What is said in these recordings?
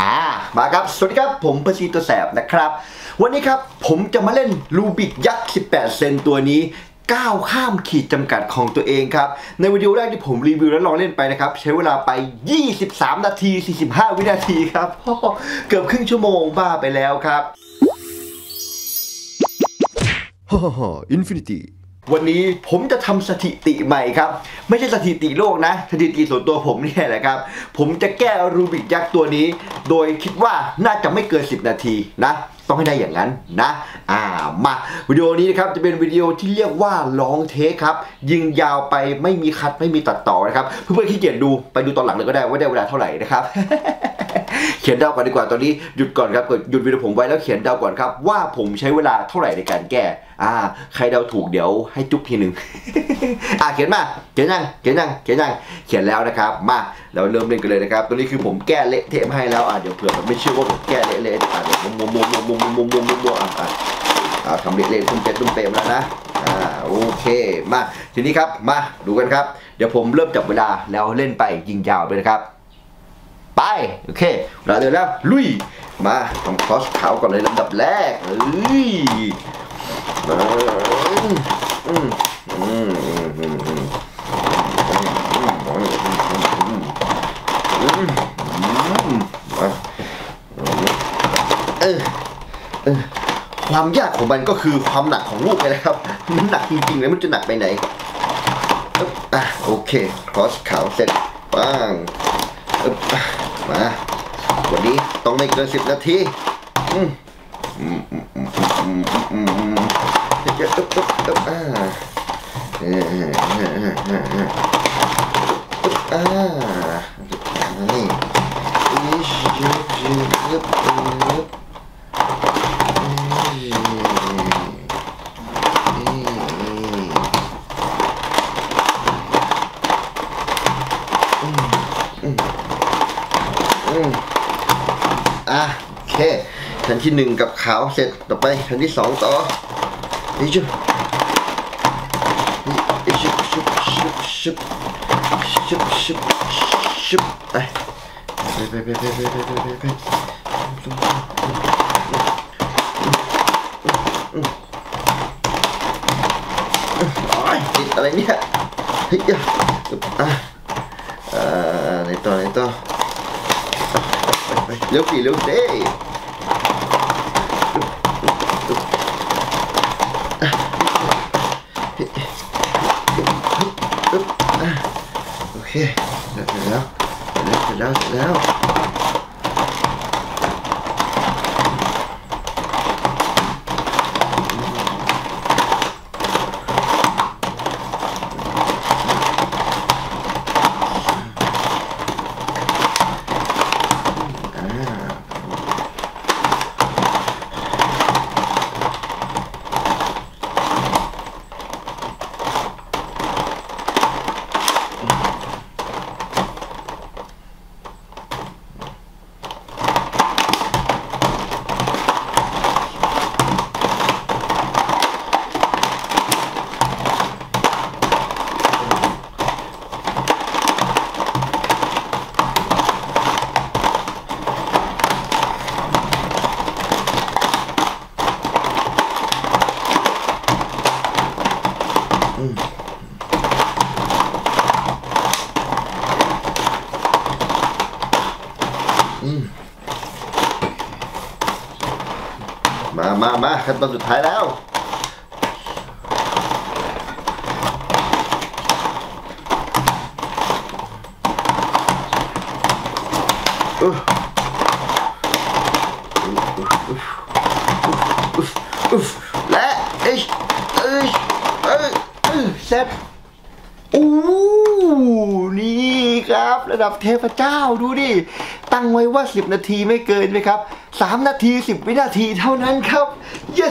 มาครับสวัสดีครับผมประชีตัวแสบนะครับวันนี้ครับผมจะมาเล่นรูบิกยักษ์18เซนตัวนี้ก้าวข้ามขีดจำกัดของตัวเองครับในวิดีโอแรกที่ผมรีวิวและลองเล่นไปนะครับใช้เวลาไป23นาที45วินาทีครับเกือบครึ่งชั่วโมงบ้าไปแล้วครับอินฟินิตี้วันนี้ผมจะทำสถิติใหม่ครับไม่ใช่สถิติโลกนะสถิติส่วนตัวผมนี่แหละครับผมจะแก้รูบิกยักษ์ตัวนี้โดยคิดว่าน่าจะไม่เกิน10นาทีนะต้องให้ได้อย่างนั้นนะมาวิดีโอนี้นะครับจะเป็นวิดีโอที่เรียกว่าลองเทคครับยิงยาวไปไม่มีคัดไม่มีตัดต่อนะครับเพื่อนๆขี้เกียจดูไปดูตอนหลังเลยก็ได้ว่าได้เวลาเท่าไหร่นะครับ เขียนเดาก่อนดีกว่าตอนนี้หยุดก่อนครับหยุดวิดีโอผมไว้แล้วเขียนเดาก่อนครับว่าผมใช้เวลาเท่าไหร่ในการแก้ใครเดาถูกเดี๋ยวให้จุ๊บทีหนึ่ง เขียนมาเขียนยังเขียนแล้วนะครับมาเราเริ่มเล่นกันเลยนะครับตัวนี้คือผมแก้เละเทะให้แล้วเดี๋ยวเผื่อมันไม่เชื่อว่าผมแก้เละเดี๋ยวมัวทำเละตุ้มเปมแล้วนะโอเคมาทีนี้ครับมาดูกันครับเดี๋ยวผมเริ่มจับเวลาแล้วเล่นไปยิงยาวไปนะครับไปโอเคเราเดินแล้วลุยมาทำคอสขาวก่อนเลยลำดับแรกความยากของมันก็คือความหนักของลูกเลยครับมันหนักจริงๆแล้วมันจะหนักไปไหนโอเคคอสขาวเสร็จปังมาวันนี้ต้องไม่เกิน10นาทีโอเคชั้นที่1กับขาวเสร็จต่อไปชั้นที่2ต่อนี่ชุบไปติดอะไรเนี่ยเฮ้ยไหนต่อเร็วสิโอเคเสร็จแล้วมาขั้นตอนสุดท้ายแล้วและเสร็จนี่ครับระดับเทพเจ้าดูดิตั้งไว้ว่า10นาทีไม่เกินไหมครับ3นาที10วินาทีเท่านั้นครับ yes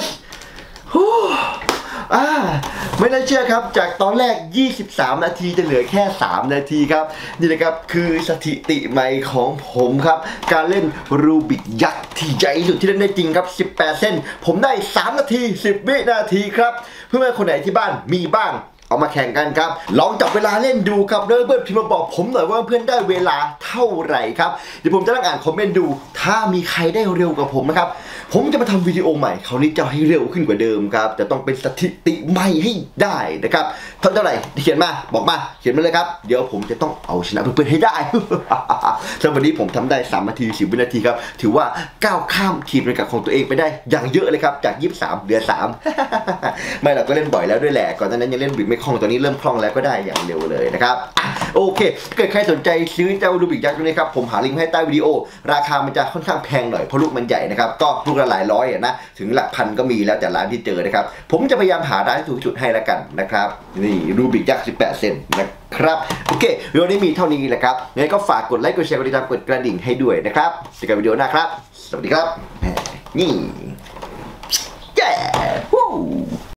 ไม่น่าเชื่อครับจากตอนแรก23นาทีจะเหลือแค่3นาทีครับนี่นะครับคือสถิติใหม่ของผมครับการเล่นรูบิกยักษ์ที่ใหญ่สุดที่เล่นได้จริงครับ18เส้นผมได้3นาที10วินาทีครับเพื่อนๆคนไหนที่บ้านมีบ้างเอามาแข่งกันครับลองจับเวลาเล่นดูครับเพื่อนพิมพ์มาบอกผมหน่อยว่าเพื่อนได้เวลาเท่าไหร่ครับเดี๋ยวผมจะนั่งอ่านคอมเมนต์ดูถ้ามีใครได้เร็วกว่าผมนะครับผมจะมาทำวิดีโอใหม่คราวนี้จะให้เร็วขึ้นกว่าเดิมครับจะต้องเป็นสถิติใหม่ให้ได้นะครับเท่าไหร่เขียนมาบอกมาเขียนมาเลยครับเดี๋ยวผมจะต้องเอาชนะเพื่อนๆให้ได้ สำหรับวันนี้ผมทำได้3 นาที 10 วินาทีครับถือว่าก้าวข้ามขีดจำกัดของตัวเองไปได้อย่างเยอะเลยครับจาก23เหลือ3 ไม่เราก็เล่นบ่อยแล้วด้วยแหละก่อนหน้านั้นยังเล่นบิกไม่คล่องตอนนี้เริ่มคล่องแล้วก็ได้อย่างเร็วเลยนะครับโอเคเกิดใครสนใจซื้อเจ้ารูบิกยักษ์นี้ครับผมหาลิงก์ให้ใต้วิดีโอราคามันจะค่อนข้างแพงหน่อยเพราะลูกมันใหญ่นะครับก็ลูกละหลายร้อยนะถึงหลักพันก็มีแล้วแต่ร้านที่เจอนะครับผมจะพยายามหาร้านที่ถูกจุดให้แล้วกันนะครับนี่รูบิกยักษ์18 เซนนะครับโอเควิดีโอนี้มีเท่านี้แหละครับงั้นก็ฝากกดไลค์กดแชร์กดติดตามกดกระดิ่งให้ด้วยนะครับเจอกันวิดีโอหน้าครับสวัสดีครับนี่ yeah